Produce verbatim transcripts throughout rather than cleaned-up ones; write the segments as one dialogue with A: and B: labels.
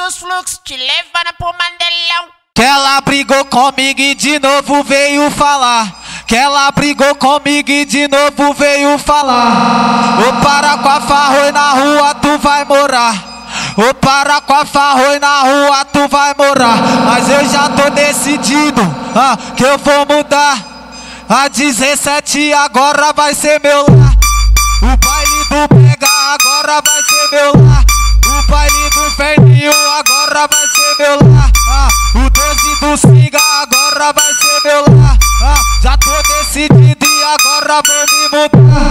A: dos fluxos, te levando pro Mandelão.
B: Que ela brigou comigo e de novo veio falar. Que ela brigou comigo e de novo veio falar. Ô para com a farroi na rua, tu vai morar. Ô para com a farroi na rua, tu vai morar. Mas eu já tô decidido, ah, que eu vou mudar. A dezessete agora vai ser meu lar. O baile do Pega agora vai ser meu lar. O baile do Ferninho agora vai ser meu lar. Ah, o doze do Siga agora vai ser meu lar. Ah, já tô decidido e agora vou me mudar.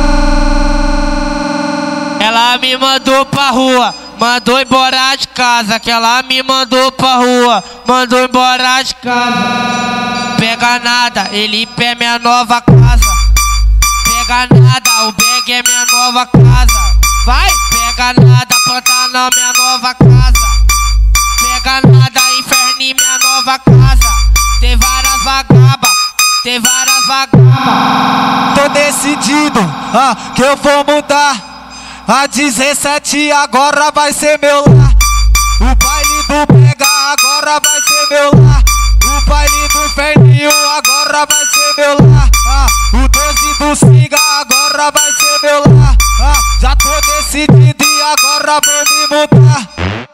C: Ela me mandou pra rua, mandou embora de casa. Que ela me mandou pra rua, mandou embora de casa. Pega nada, ele é minha nova casa. Pega nada, o Bag é minha nova casa. Vai, pega nada, Pantanal minha nova casa. Pega nada, Inferninho minha nova casa. Tem várias vagabas, tem várias vagabas.
B: Tô decidido, ah, que eu vou mudar. A dezessete agora vai ser meu lar. O baile do Pega agora vai ser meu lar. O baile do Ferninho agora vai ser meu lar. Ah, o doze do Siga agora vai ser meu lar. Ah, já tô decidido e agora vou me mudar.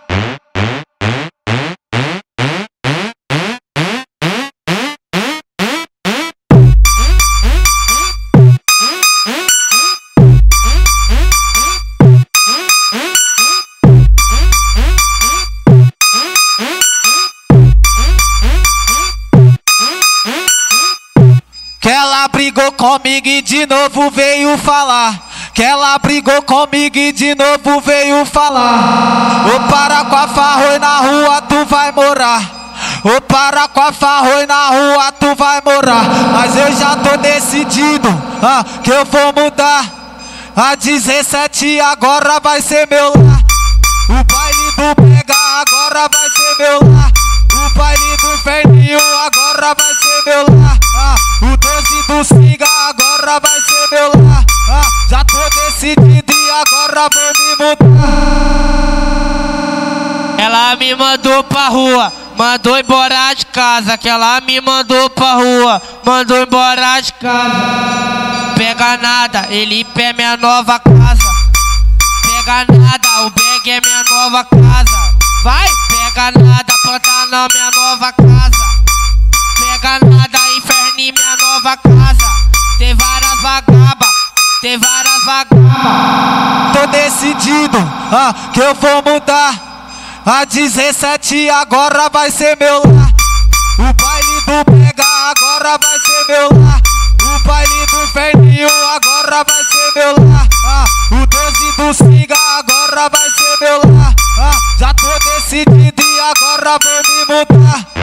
B: Que ela brigou comigo e de novo veio falar. Que ela brigou comigo e de novo veio falar. Ô para com a farroi na rua, tu vai morar. Ô para com a farroi na rua, tu vai morar. Mas eu já tô decidido, ah, que eu vou mudar. A dezessete agora vai ser meu lar. O baile do Pega agora vai ser meu lar. O baile do Ferninho agora vai ser meu lar. Ah, o doze do Siga agora vai ser meu lar. Ah, já tô decidido e agora vou me mudar.
C: Ela me mandou pra rua, mandou embora de casa. Que ela me mandou pra rua, mandou embora de casa. Pega nada, ele é minha nova casa. Pega nada, o Bag é minha nova casa. Vai, pega nada, Pantanal minha nova casa. Pega nada, Inferninho minha nova casa. Tem várias vagabas, tem várias vagabas.
B: Tô decidido, ah, que eu vou mudar. A dezessete agora vai ser meu lar. O baile do Pega agora vai ser meu lar. O baile do Ferninho agora vai ser meu lar. Ah, o doze do Siga agora vai ser meu lar. Ah, já tô decidido e agora vou me mudar.